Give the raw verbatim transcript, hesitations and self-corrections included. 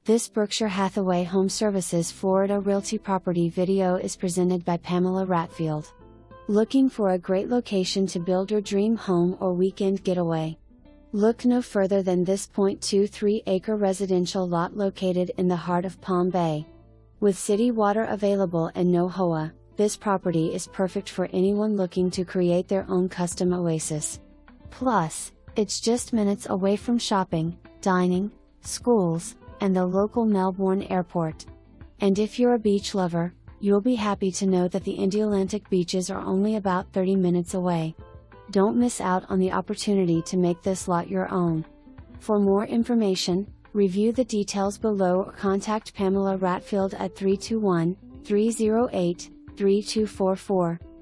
This Berkshire Hathaway HomeServices Florida Realty property video is presented by Pamela Ratfield. Looking for a great location to build your dream home or weekend getaway? Look no further than this zero point two three acre residential lot located in the heart of Palm Bay. With city water available and no H O A, this property is perfect for anyone looking to create their own custom oasis. Plus, it's just minutes away from shopping, dining, schools, and the local Melbourne airport. And if you're a beach lover, you'll be happy to know that the Indialantic beaches are only about thirty minutes away. Don't miss out on the opportunity to make this lot your own. For more information, review the details below or contact Pamela Ratfield at three two one, three zero eight, three two four four.